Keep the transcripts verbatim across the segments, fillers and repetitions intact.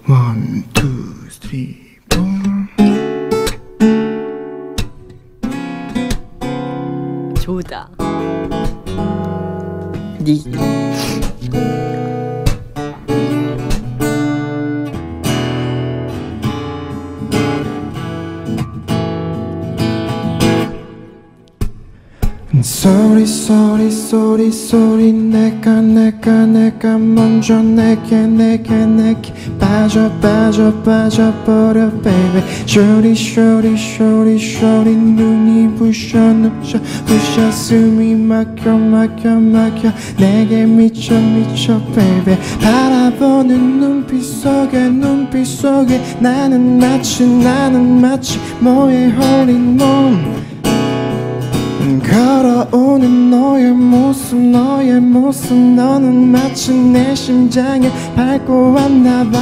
One, two, three, four. 좋다. 니. Sorry, sorry, sorry, sorry. 내가, 내가, 내가 먼저 내게, 내게, 내게 빠져, 빠져, 빠져버려, baby. Shorty, shorty, shorty, shorty. 눈이 부셔, 부셔, 부셔. 숨이 막혀, 막혀, 막혀. 내게 미쳐, 미쳐, baby. 바라보는 눈빛 속에, 눈빛 속에 나는 마치, 나는 마치 뭐에 홀린 몸. 걸어오는 너의 모습, 너의 모습. 너는 마치 내 심장을 밟고 왔나봐.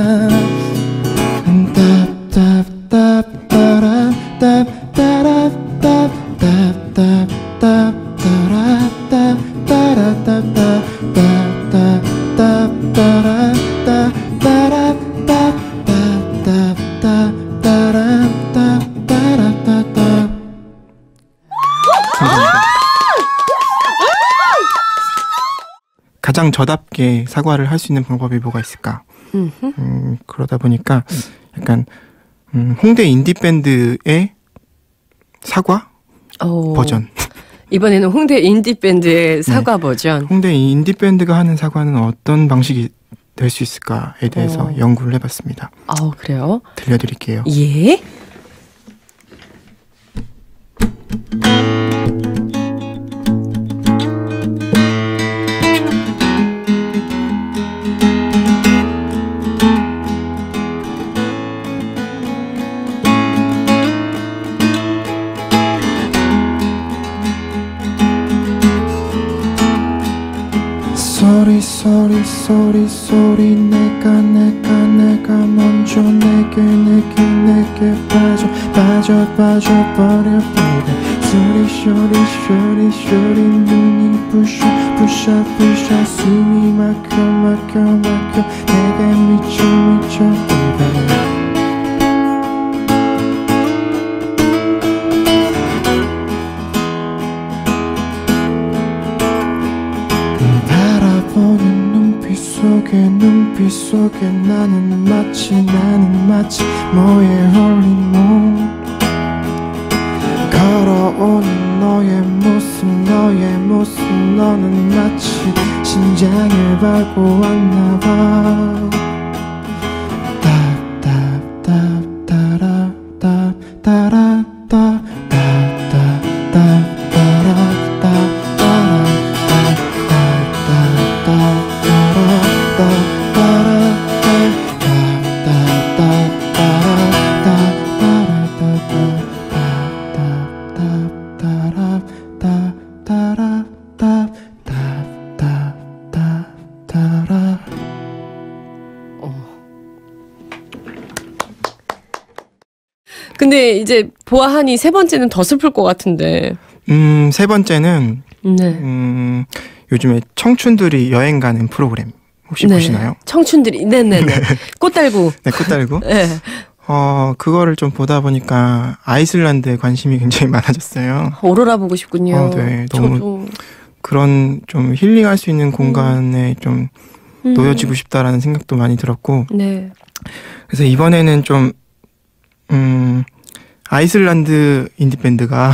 가장 저답게 사과를 할 수 있는 방법이 뭐가 있을까? 음, 그러다 보니까 약간 음, 홍대 인디밴드의 사과 오. 버전. 이번에는 홍대 인디밴드의 사과 네. 버전. 홍대 인디밴드가 하는 사과는 어떤 방식이 될 수 있을까에 대해서 오. 연구를 해봤습니다. 아, 그래요? 들려드릴게요. 예. Sorry, sorry, sorry, sorry. 내가, 내가, 내가 먼저 내게, 내게, 내게 빠져, 빠져, 빠져버려, baby. Sorry, sorry, sorry, sorry. 눈이 부셔, 부셔, 부셔. 숨이 막혀, 막혀, 막혀. 내게 미쳐, 미쳐, baby. 바라보는 눈빛 속에, 눈빛 속에 나는 마치, 나는 마치 뭐에 홀린 몸. 걸어오는 너의 모습, 너의 모습. 너는 마치 심장을 밟고 왔나봐. 근데 이제 보아하니 세 번째는 더 슬플 것 같은데. 음, 세 번째는 네. 음, 요즘에 청춘들이 여행 가는 프로그램 혹시 네. 보시나요? 청춘들이 네네네. 네. 꽃 달고. 네, 꽃 달고. 네. 어, 그거를 좀 보다 보니까 아이슬란드에 관심이 굉장히 많아졌어요. 오로라 보고 싶군요. 어, 네, 너무 저도. 그런 좀 힐링할 수 있는 공간에 좀 음. 놓여지고 싶다라는 생각도 많이 들었고. 네. 그래서 이번에는 좀 음, 아이슬란드 인디밴드가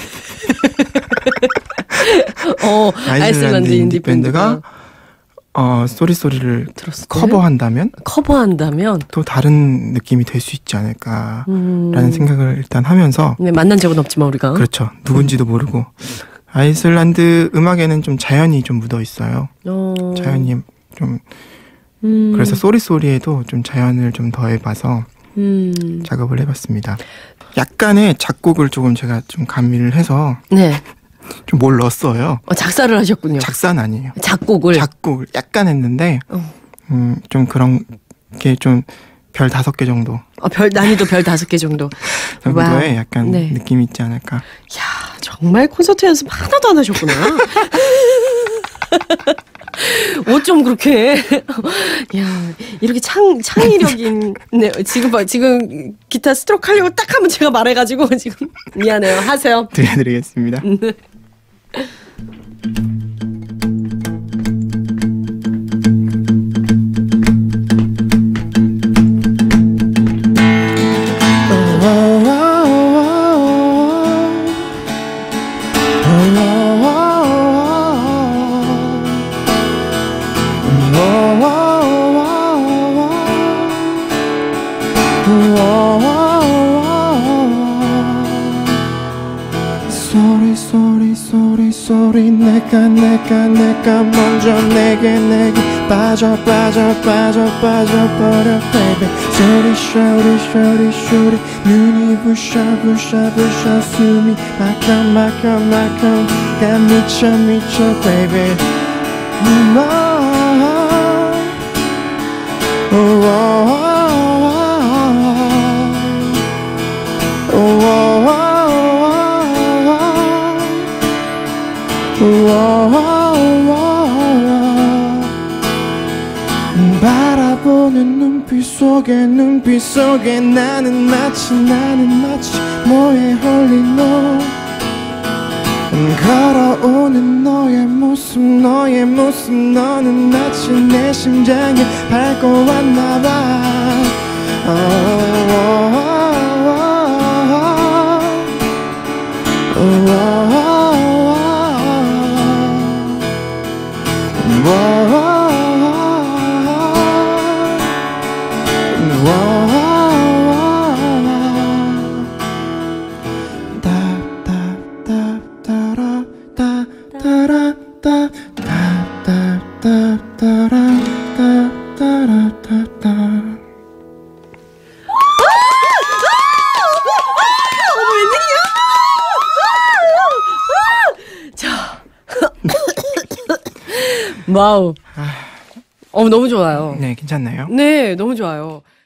어, 아이슬란드 인디밴드가 어, 쏘리쏘리를 들었을 때? 커버한다면 커버한다면 또 다른 느낌이 될 수 있지 않을까라는 음. 생각을 일단 하면서. 네, 만난 적은 없지만 우리가. 그렇죠. 누군지도 모르고. 아이슬란드 음악에는 좀 자연이 좀 묻어 있어요. 어. 자연이 좀 음. 그래서 쏘리쏘리에도 좀 자연을 좀 더해봐서 음. 작업을 해봤습니다. 약간의 작곡을 조금 제가 좀 가미를 해서 네. 좀 뭘 넣었어요. 어, 작사를 하셨군요. 작사는 아니에요. 작곡을. 작곡을 약간 했는데 어. 음, 좀 그런 게 좀 별 다섯 개 정도 어, 별 난이도 별 다섯 개 정도. 정도의 약간 네. 느낌이 있지 않을까. 야, 정말 콘서트 연습 하나도 안 하셨구나. 옷 좀 그렇게 해. 야, 이렇게 창, 창의력인, 네, 지금 봐, 지금 기타 스트로크 하려고 딱 하면 제가 말해가지고 지금 미안해요. 하세요. 들려드리겠습니다. 네. 소리 소리 소리 소리 내가 내가 내가 먼저 내게 내게 빠져 빠져 빠져 빠져버려 baby 소리 소리 소리 소리 눈이 부셔 부셔 부셔 숨이 막혀 막혀 막혀 가 미쳐 미쳐 baby oh, oh, oh, oh, oh, oh. 바라보는 눈빛 속에 눈빛 속에 나는 마치 나는 마치 뭐에 홀린 너 걸어오는 너의 모습 너의 모습 너는 마치 내 심장에 밟고 왔나봐 oh, oh, oh, oh, oh, oh. 와우. 어, 너무 좋아요. 네, 괜찮나요? 네, 너무 좋아요.